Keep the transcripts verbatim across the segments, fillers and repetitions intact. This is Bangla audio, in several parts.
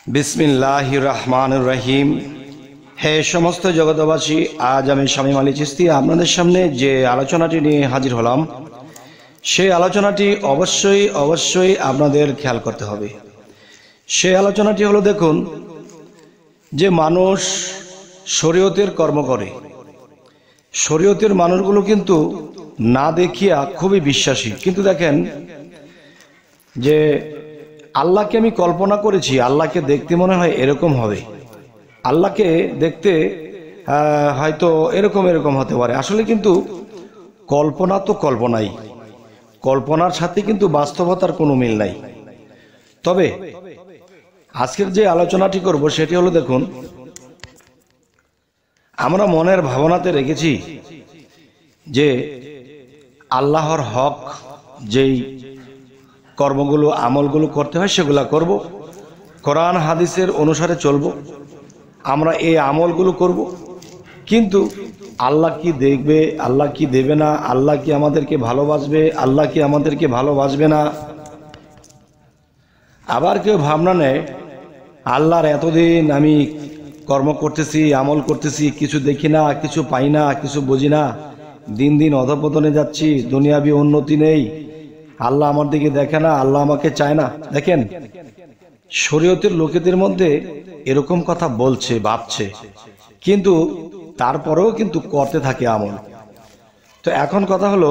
বিসমিল্লাহির রহমানির রহিম। হে সমস্ত জগতবাসী, আজ আমি শামীম আলী চিশতি আপনাদের সামনে যে আলোচনাটি নিয়ে হাজির হলাম, সেই আলোচনাটি অবশ্যই অবশ্যই আপনাদের খেয়াল করতে হবে। সেই আলোচনাটি হলো, দেখুন যে মানুষ শরীয়তের কর্ম করে, শরীয়তের মানুষগুলো কিন্তু না দেখিয়া খুবই বিশ্বাসী, কিন্তু দেখেন যে আল্লাহকে আমি কল্পনা করেছি, আল্লাহকে দেখতে মনে হয় এরকম হবে, আল্লাহকে দেখতে হয়তো এরকম এরকম হতে পারে। আসলে কিন্তু কল্পনা তো কল্পনাই, কল্পনার সাথে কিন্তু বাস্তবতার কোনো মিল নাই। তবে আজকের যে আলোচনাটি করব সেটি হলো, দেখুন আমরা মনের ভাবনাতে রেখেছি যে আল্লাহর হক যেই কর্মগুলো আমলগুলো করতে হয় সেগুলা করব, কোরআন হাদিসের অনুসারে চলব, আমরা এই আমলগুলো করব। কিন্তু আল্লাহ কি দেখবে, আল্লাহ কি দেবে না, আল্লাহ কি আমাদেরকে ভালোবাসবে, আল্লাহ কি আমাদেরকে ভালোবাসবে না। আবার কেউ ভাবনা নেয়, আল্লাহর এতদিন আমি কর্ম করতেছি, আমল করতেছি, কিছু দেখি না, কিছু পাই না, কিছু বুঝি না, দিন দিন অধঃপতনে যাচ্ছি, দুনিয়াবি উন্নতি নেই, আল্লাহ আমার দিকে দেখে না, আল্লাহ আমাকে চায় না। দেখেন, শরীয়তের লোকেদের মধ্যে এরকম কথা বলছে, ভাবছে, কিন্তু তারপরেও কিন্তু করতে থাকে আমল। তো এখন কথা হলো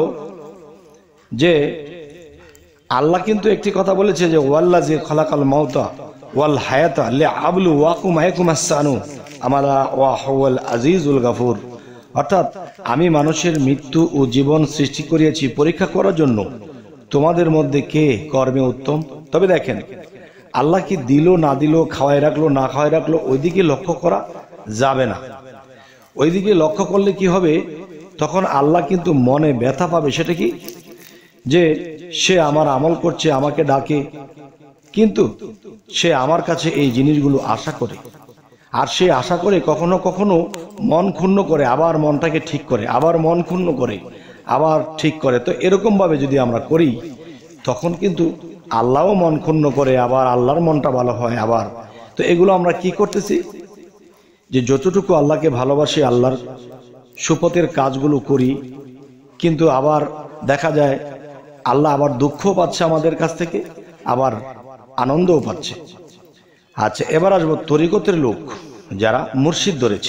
যে আল্লাহ কিন্তু একটি কথা বলেছে যে ওয়াল্লাযী খালাকাল মাউতা ওয়াল হায়াতা লিআবলুওয়াকুম আইয়াকুম আহসানু আমালা ওয়া হুয়াল আজিজুল গাফুর। অর্থাৎ আমি মানুষের মৃত্যু ও জীবন সৃষ্টি করিয়েছি পরীক্ষা করার জন্য, তোমাদের মধ্যে কে কর্মে উত্তম। তবে দেখেন, আল্লাহ কি দিল না দিল, খাওয়াই রাখলো না খাওয়াই রাখলো, ওইদিকে লক্ষ্য করা যাবে না। ওইদিকে লক্ষ্য করলে কি হবে, তখন আল্লাহ কিন্তু মনে ব্যথা পাবে। সেটা কি, যে সে আমার আমল করছে, আমাকে ডাকে, কিন্তু সে আমার কাছে এই জিনিসগুলো আশা করে, আর সে আশা করে কখনো কখনো মন ক্ষুণ্ণ করে, আবার মনটাকে ঠিক করে, আবার মন ক্ষুণ্ণ করে, আবার ঠিক করে। তো এরকম ভাবে যদি আমরা করি, তখন কিন্তু আল্লাহও মন ক্ষুণ্ণ করে, আবার আল্লাহর মনটা ভালো হয় আবার। তো এগুলো আমরা কি করতেছি, যে যতটুকু আল্লাহকে ভালোবাসি, আল্লাহর সুপথের কাজগুলো করি, কিন্তু আবার দেখা যায় আল্লাহ আবার দুঃখ পাচ্ছে আমাদের কাছ থেকে, আবার আনন্দও পাচ্ছে। আচ্ছা, এবার আসবো তরিকতের লোক যারা মুর্শিদ ধরেছে।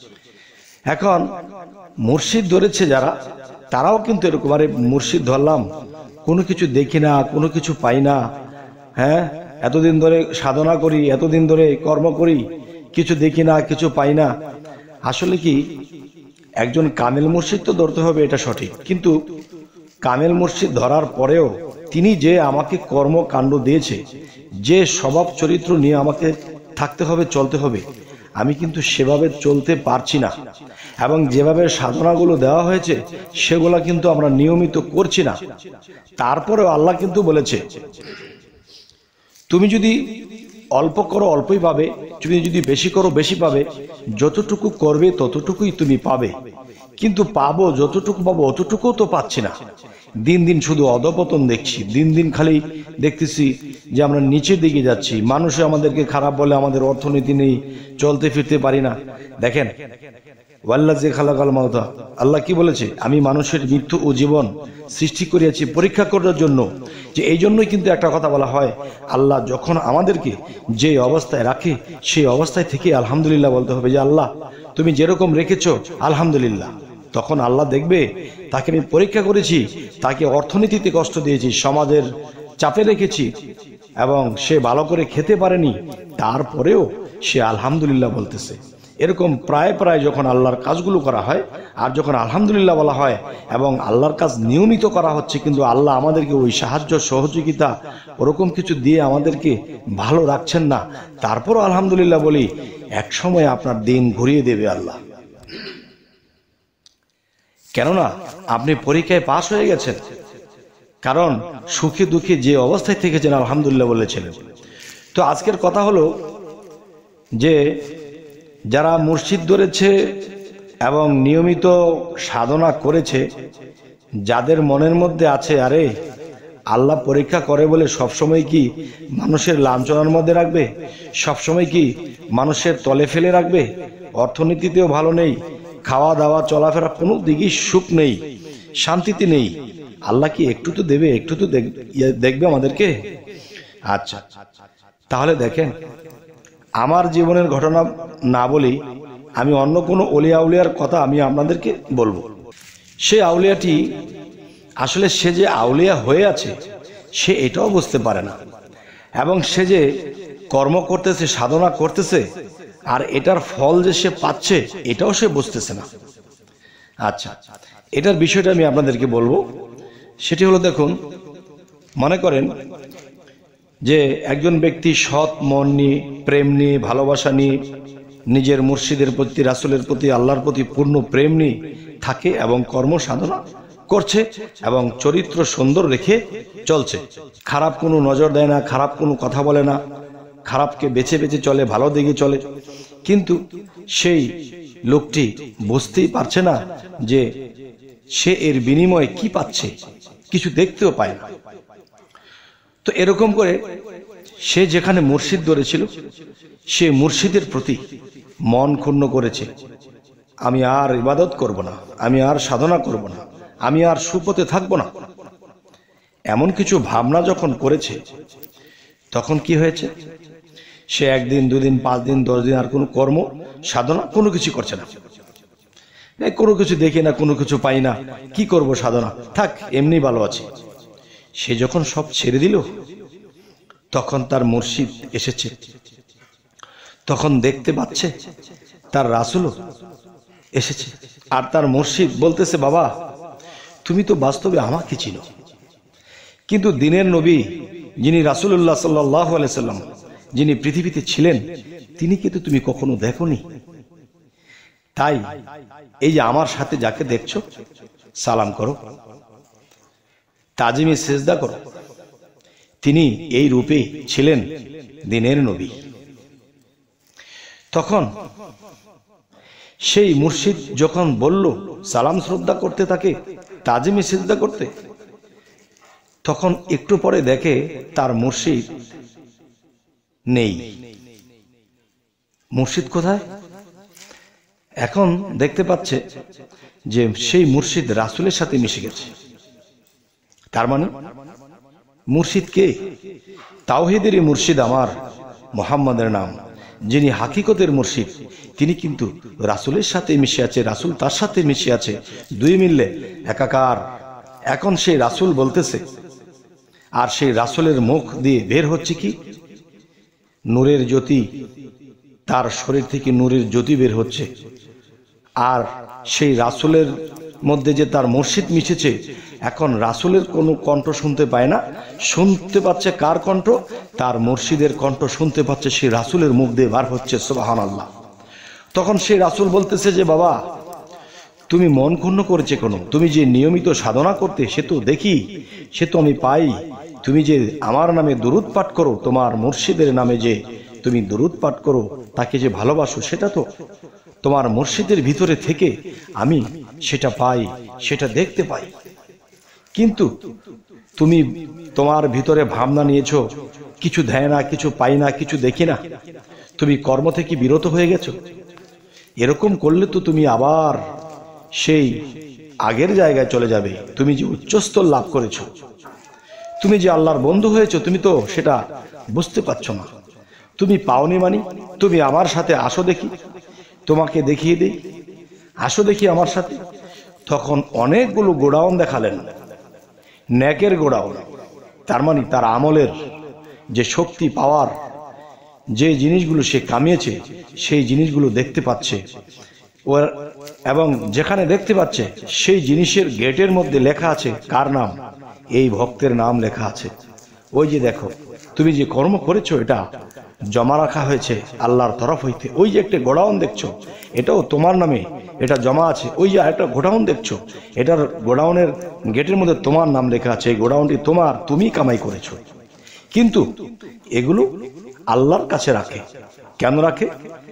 এখন মুর্শিদ ধরেছে যারা, তারাও কিন্তু এরকম, আরে মুর্শিদ ধরলাম, কোনো কিছু দেখি না, কোনো কিছু পাই না, হ্যাঁ এতদিন ধরে সাধনা করি, এতদিন ধরে কর্ম করি, কিছু দেখি না, কিছু পাই না। আসলে কি, একজন কামেল মুর্শিদ তো ধরতে হবে, এটা সঠিক, কিন্তু কামেল মুর্শিদ ধরার পরেও তিনি যে আমাকে কর্মকাণ্ড দিয়েছে, যে স্বভাব চরিত্র নিয়ে আমাকে থাকতে হবে, চলতে হবে, আমি কিন্তু সেভাবে চলতে পারছি না, এবং যেভাবে সাধনাগুলো দেওয়া হয়েছে সেগুলা কিন্তু আমরা নিয়মিত করছি না। তারপরেও আল্লাহ কিন্তু বলেছে, তুমি যদি অল্প করো অল্পই পাবে, তুমি যদি বেশি করো বেশি পাবে, যতটুকু করবে ততটুকুই তুমি পাবে, কিন্তু পাবো যতটুকু পাবো অতটুকুও তো পাচ্ছি না। দিন দিন শুধু অধঃপতন দেখছি, দিন দিন খালি দেখতেছি যে আমরা নিচের দিকে যাচ্ছি, মানুষে আমাদেরকে খারাপ বলে, আমাদের অর্থনীতি নেই, চলতে ফিরতে পারি না। দেখেন, ওয়াল্লাযী খালাকাল মাউতা, আল্লাহ কি বলেছে, আমি মানুষের মৃত্যু ও জীবন সৃষ্টি করিয়াছি পরীক্ষা করার জন্য। যে এই জন্যই কিন্তু একটা কথা বলা হয়, আল্লাহ যখন আমাদেরকে যে অবস্থায় রাখে, সেই অবস্থায় থেকে আলহামদুলিল্লাহ বলতে হবে, যে আল্লাহ তুমি যেরকম রেখেছো আলহামদুলিল্লাহ। তখন আল্লাহ দেখবে, তাকে আমি পরীক্ষা করেছি, তাকে অর্থনীতিতে কষ্ট দিয়েছি, সমাজের চাপে রেখেছি, এবং সে ভালো করে খেতে পারেনি, তারপরেও সে আলহামদুলিল্লাহ বলতেছে। এরকম প্রায় প্রায় যখন আল্লাহর কাজগুলো করা হয়, আর যখন আলহামদুলিল্লাহ বলা হয়, এবং আল্লাহর কাজ নিয়মিত করা হচ্ছে, কিন্তু আল্লাহ আমাদেরকে ওই সাহায্য সহযোগিতা ওরকম কিছু দিয়ে আমাদেরকে ভালো রাখছেন না, তারপরও আলহামদুলিল্লাহ বলি, এক সময় আপনার দিন ঘুরিয়ে দেবে আল্লাহ। কেননা আপনি পরীক্ষায় পাশ হয়ে গেছেন, কারণ সুখে দুঃখে যে অবস্থায় থেকেছেন আলহামদুলিল্লাহ বলেছিলেন। তো আজকের কথা হলো যে যারা মুর্শিদ ধরেছে এবং নিয়মিত সাধনা করেছে, যাদের মনের মধ্যে আছে, আরে আল্লাহ পরীক্ষা করে বলে সবসময় কি মানুষের লাঞ্ছনার মধ্যে রাখবে? সবসময় কি মানুষের তলে ফেলে রাখবে? অর্থনীতিতেও ভালো নেই, খাওয়া দাওয়া চলাফেরা কোনো দিকেই সুখ নেই, শান্তিতে নেই। আল্লাহ কি একটু তো দেবে, একটু তো দেখবে আমাদেরকে? আচ্ছা, তাহলে দেখেন, আমার জীবনের ঘটনা না বলি, আমি অন্য কোনো অলিয়া আউলিয়ার কথা আমি আপনাদেরকে বলবো। সে আউলিয়াটি আসলে সে যে আউলিয়া হয়ে আছে সে এটাও বুঝতে পারে না, এবং সে যে কর্ম করতেছে, সাধনা করতেছে, আর এটার ফল যে সে পাচ্ছে এটাও সে বুঝতেছে না। আচ্ছা, এটার বিষয়টা আমি আপনাদেরকে বলবো। সেটি হলো, দেখুন, মনে করেন যে একজন ব্যক্তি সৎ মন নিয়ে, প্রেম নিয়ে, ভালোবাসা নিয়ে, নিজের মুর্শিদের প্রতি, রাসূলের প্রতি, আল্লাহর প্রতি পূর্ণ প্রেম নিয়ে থাকে এবং কর্ম সাধনা করছে এবং চরিত্র সুন্দর রেখে চলছে, খারাপ কোনো নজর দেয় না, খারাপ কোনো কথা বলে না, খারাপকে বেছে বেছে চলে, ভালো দিকে চলে। কিন্তু সেই লোকটি বুঝতেই পারছে না যে সে এর বিনিময়ে কি পাচ্ছে, কিছু দেখতেও পায় না। তো এরকম করে সে যেখানে মুর্শিদ ধরেছিল সে মুর্শিদের প্রতি মন ক্ষুণ্ণ করেছে, আমি আর ইবাদত করব না, আমি আর সাধনা করব না, আমি আর সুপথে থাকব না, এমন কিছু ভাবনা যখন করেছে, তখন কি হয়েছে? সে একদিন, দুদিন, পাঁচ দিন, দশ দিন আর কোনো কর্ম সাধনা কোনো কিছু করছে না। কোনো কিছু দেখি না, কোনো কিছু পাই না, কি করব সাধনা, থাক এমনি ভালো আছে। সে যখন সব ছেড়ে দিল, তখন তার মুর্শিদ এসেছে, তখন দেখতে পাচ্ছে তার রাসূলও এসেছে, আর তার মুর্শিদ বলতেছে, বাবা তুমি তো বাস্তবে আমাকে চিনো, কিন্তু দিনের নবী যিনি রাসূলুল্লাহ সাল্লাল্লাহু আলাইহি সাল্লাম, যিনি পৃথিবীতে ছিলেন, তিনি কিন্তু তুমি কখনো দেখোনি। তাই এই যে আমার সাথে যাকে দেখছো, সালাম করো, তাজিমে সেজদা করো, তিনি এই রূপে ছিলেন দিনের নবী। তখন সেই মুর্শিদ যখন বলল সালাম শ্রদ্ধা করতে, তাকে তাজিমে সেজদা করতে, তখন একটু পরে দেখে তার মুর্শিদ নেই। মুর্শিদ কোথায়? এখন দেখতে পাচ্ছে যে সেই মুর্শিদ রাসূলের সাথে মিশে গেছে। তার মানে মুর্শিদ কে? তাওহীদেরই মুর্শিদ আমার মুহাম্মাদের নাম, যিনি হাকিকতের মুর্শিদ, তিনি কিন্তু রাসূলের সাথে মিশে আছে, রাসূল তার সাথে মিশে আছে, দুই মিললে একাকার। এখন সেই রাসূল বলতেছে, আর সেই রাসূলের মুখ দিয়ে বের হচ্ছে কি? নূরের জ্যোতি, তার শরীর থেকে নূরের জ্যোতি বের হচ্ছে। আর সেই রাসূলের মধ্যে যে তার মুর্শিদ মিশেছে, এখন রাসূলের কোনো কণ্ঠ শুনতে পায় না, শুনতে পাচ্ছে কার কণ্ঠ? তার মুর্শিদের কণ্ঠ শুনতে পাচ্ছে, সেই রাসূলের মুখ দিয়ে বার হচ্ছে, সুবহানাল্লাহ। তখন সেই রাসূল বলতেছে যে, বাবা তুমি মন ক্ষুণ্ণ করেছে কেন? তুমি যে নিয়মিত সাধনা করতে, সে তো দেখি, সে তো আমি পাই। তুমি যে আমার নামে দুরূদ পাঠ করো, তোমার মুর্শিদের নামে যে তুমি দুরূদ পাঠ করো, তাকে যে ভালোবাসো, সেটা তো তোমার মুর্শিদের ভিতরে থেকে আমি সেটা পাই, সেটা দেখতে পাই। কিন্তু তুমি তোমার ভিতরে ভাবনা নিয়েছো, কিছু দেয় না, কিছু পাই না, কিছু দেখি না, তুমি কর্ম থেকে বিরত হয়ে গেছো। এরকম করলে তো তুমি আবার সেই আগের জায়গায় চলে যাবে। তুমি যে উচ্চস্তর লাভ করেছো, তুমি যে আল্লাহর বন্ধু হয়েছো, তুমি তো সেটা বুঝতে পারছো না। তুমি পাওনি মানি, তুমি আমার সাথে আসো দেখি, তোমাকে দেখিয়ে দিই, আসো দেখি আমার সাথে। তখন অনেকগুলো গোডাউন দেখালেন, নেকের গোডাউন, তার মানে তার আমলের যে শক্তি, পাওয়ার, যে জিনিসগুলো সে কামিয়েছে সেই জিনিসগুলো দেখতে পাচ্ছে। ওর এবং যেখানে দেখতে পাচ্ছে সেই জিনিসের গেটের মধ্যে লেখা আছে কার নাম? এই ভক্তের নাম লেখা আছে। ওই যে দেখো, তুমি যে কর্ম করেছো এটা জমা রাখা হয়েছে আল্লাহর তরফ হইতে। ওই যে একটা গোডাউন দেখছো, এটাও তোমার নামে, এটা জমা আছে। ওই যে একটা গোডাউন দেখছো, এটার গোডাউনের গেটের মধ্যে তোমার নাম লেখা আছে, এই গোডাউনটি তোমার, তুমি কামাই করেছো। কিন্তু এগুলো আল্লাহর কাছে রাখে। কেন রাখে?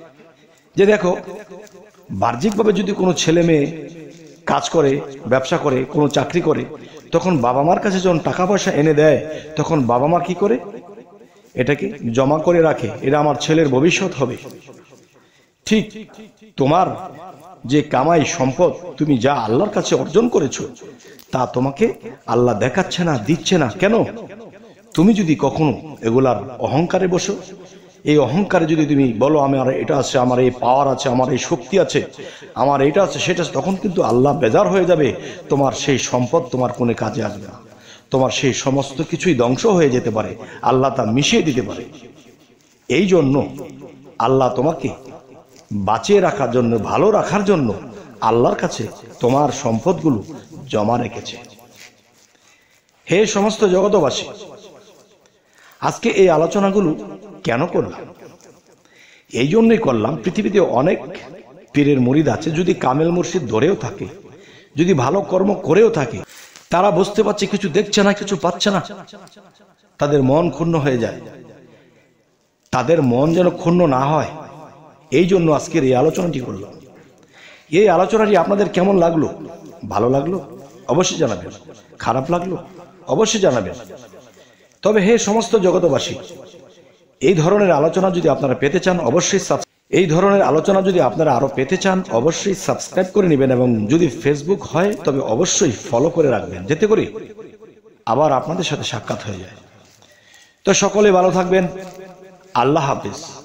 যে দেখো, বাহ্যিকভাবে যদি কোনো ছেলে মেয়ে কাজ করে, ব্যবসা করে, কোনো চাকরি করে, তখন বাবা মার কাছে যখন টাকা পয়সা এনে দেয় তখন বাবা মা কি করে? এটাকে জমা করে রাখে, এটা আমার ছেলের ভবিষ্যৎ হবে। ঠিক তোমার যে কামাই সম্পদ তুমি যা আল্লাহর কাছে অর্জন করেছো তা তোমাকে আল্লাহ দেখাচ্ছে না, দিচ্ছে না। কেন? তুমি যদি কখনো এগুলার অহংকারে বসো, এই অহংকারে যদি তুমি বলো আমার এটা আছে, আমার এই পাওয়ার আছে, আমার এই শক্তি আছে, আমার এটা আছে সেটা আছে, তখন কিন্তু আল্লাহ বেজার হয়ে যাবে। তোমার সেই সম্পদ তোমার কোনো কাজে আসবে না, তোমার সেই সমস্ত কিছুই ধ্বংস হয়ে যেতে পারে, আল্লাহ তা মিশিয়ে দিতে পারে। এই জন্য আল্লাহ তোমাকে বাঁচিয়ে রাখার জন্য, ভালো রাখার জন্য আল্লাহর কাছে তোমার সম্পদগুলো জমা রেখেছে। হে সমস্ত জগতবাসী, আজকে এই আলোচনাগুলো কেন করলাম? এই জন্যই করলাম, পৃথিবীতে অনেক পীরের মুরিদ আছে, যদি কামেল মুর্শিদ ধরেও থাকে, যদি ভালো কর্ম করেও থাকে, তারা বুঝতে পারছে কিছু দেখছে না, কিছু পাচ্ছে না, তাদের মন ক্ষুণ্ণ হয়ে যায়। তাদের মন যেন ক্ষুণ্ণ না হয়, এই জন্য আজকের এই আলোচনাটি করলাম। এই আলোচনাটি আপনাদের কেমন লাগলো? ভালো লাগলো অবশ্যই জানাবেন, খারাপ লাগলো অবশ্যই জানাবেন। তবে হে সমস্ত জগতবাসী, এই ধরনের আলোচনা যদি আপনারা পেতে চান অবশ্যই এই ধরনের আলোচনা যদি আপনারা আরো পেতে চান অবশ্যই সাবস্ক্রাইব করে নেবেন, এবং যদি ফেসবুক হয় তবে অবশ্যই ফলো করে রাখবেন, যাতে করে আবার আপনাদের সাথে সাক্ষাৎ হয়ে যায়। তো সকলে ভালো থাকবেন, আল্লাহ হাফেজ।